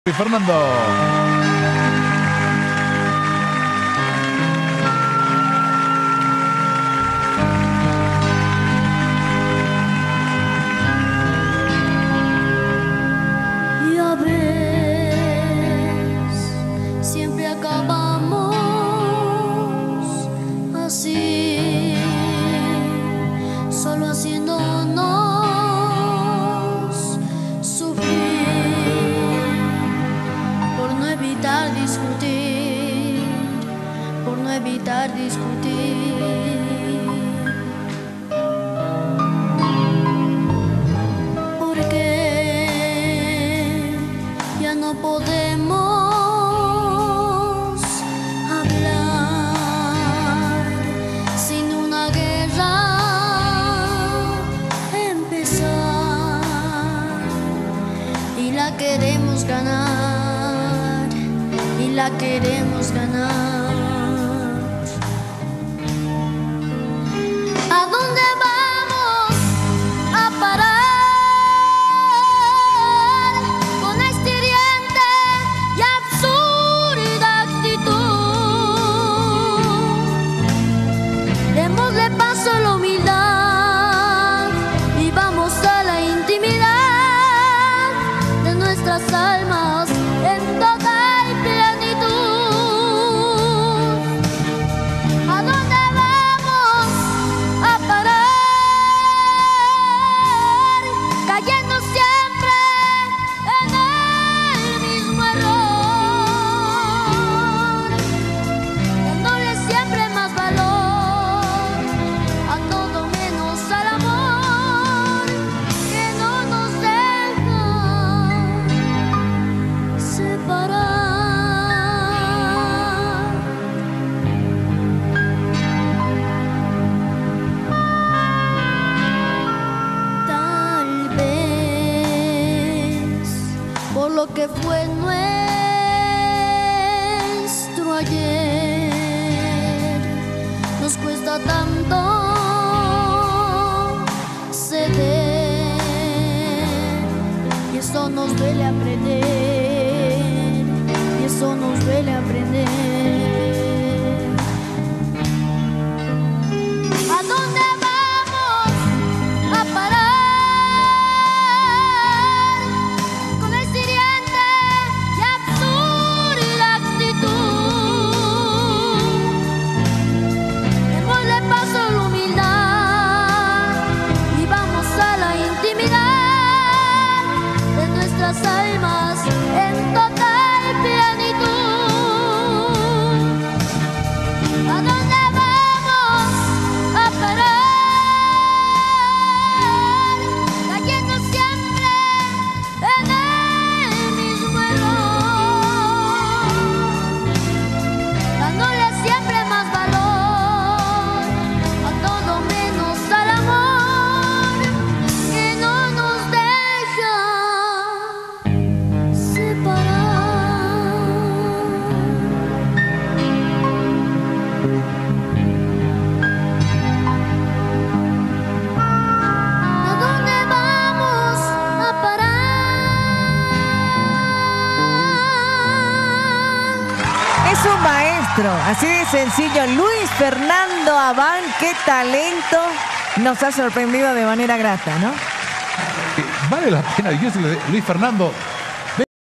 Fernando. Ya ves, siempre acabamos así, solo haciéndonos sufrir, por no evitar discutir, por no evitar discutir. No podemos hablar sin una guerra empezar, y la queremos ganar, y la queremos ganar. ¿A dónde vamos a parar? Paso la humildad y vamos a la intimidad de nuestras almas en total plenitud. ¿A dónde vamos a parar? Cayendo siempre en el mismo error, dándole siempre más valor por lo que fue nuestro ayer. Nos cuesta tanto ceder, y eso nos duele aprender, y eso nos duele aprender. ¿A dónde vamos a parar? Almas en total plenitud. ¿A dónde vamos a parar? Cayendo siempre en el mismo error, dándole siempre más valor a todo menos al amor que no nos deja separar. ¿A dónde vamos a parar? Es un maestro, así de sencillo. Luis Fernando Abán, qué talento, nos ha sorprendido de manera grata, ¿no? Vale la pena, Luis Fernando.